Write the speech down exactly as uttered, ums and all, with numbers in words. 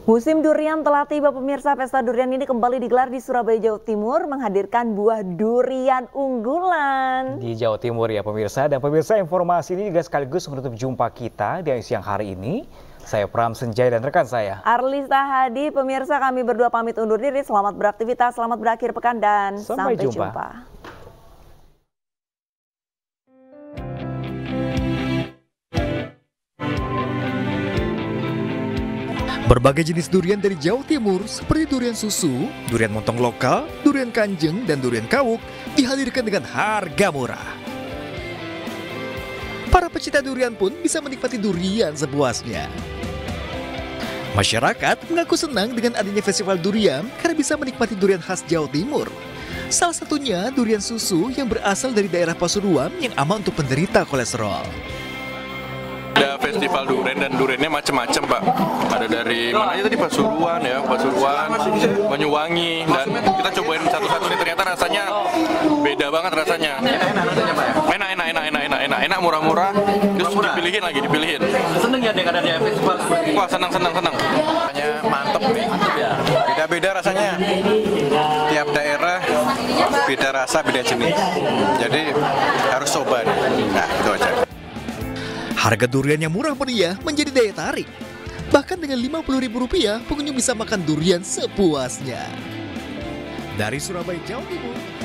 Musim durian telah tiba pemirsa. Pesta durian ini kembali digelar di Surabaya, Jawa Timur, menghadirkan buah durian unggulan. Di Jawa Timur ya pemirsa, dan pemirsa informasi ini juga sekaligus menutup jumpa kita di siang hari ini. Saya Pram Senjai dan rekan saya Arlista Hadi. Pemirsa, kami berdua pamit undur diri. Selamat beraktivitas, selamat berakhir pekan, dan sampai, sampai jumpa. jumpa. Berbagai jenis durian dari Jawa Timur seperti durian susu, durian montong lokal, durian kanjeng, dan durian kawuk dihadirkan dengan harga murah. Para pecinta durian pun bisa menikmati durian sepuasnya. Masyarakat mengaku senang dengan adanya festival durian karena bisa menikmati durian khas Jawa Timur. Salah satunya durian susu yang berasal dari daerah Pasuruan yang aman untuk penderita kolesterol. Ada festival durian dan duriannya macam-macam, Pak. Ada dari mana aja tadi, Pasuruan ya, Pasuruan, Banyuwangi, dan kita cobain satu-satu nih, ternyata rasanya beda banget rasanya. Enak, enak, enak, enak, enak, enak, enak, murah-murah, terus dipilihin lagi, dipilihin. Seneng ya dengan adanya festival seperti ini? Wah, senang, senang, senang. Rasanya mantep nih. Beda-beda rasanya. Tiap daerah beda rasa, beda jenis. Jadi harus coba nih. Nah, itu aja. Harga durian yang murah meriah menjadi daya tarik. Bahkan dengan lima puluh ribu rupiah, pengunjung bisa makan durian sepuasnya. Dari Surabaya, Jawa Timur,